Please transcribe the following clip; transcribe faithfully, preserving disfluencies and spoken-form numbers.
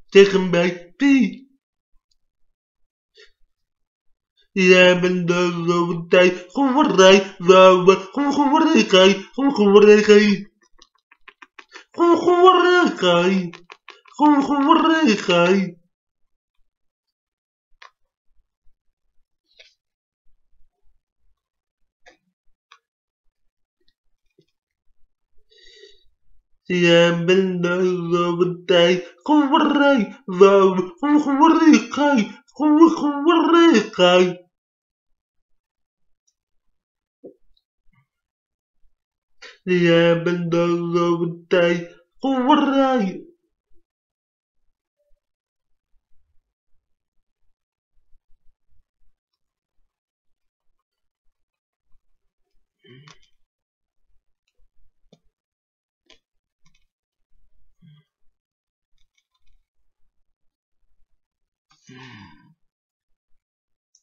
Tegen mij P. Jij bent de zoveel tijd. Goeverij, zouwe, goeverij, goeverij, goeverij, goeverij. Jij bent de zoveel tijd. Goeverij, zouwe, goeverij, goeverij. Jij bent de zoveel tijd. Goeverij. Mm.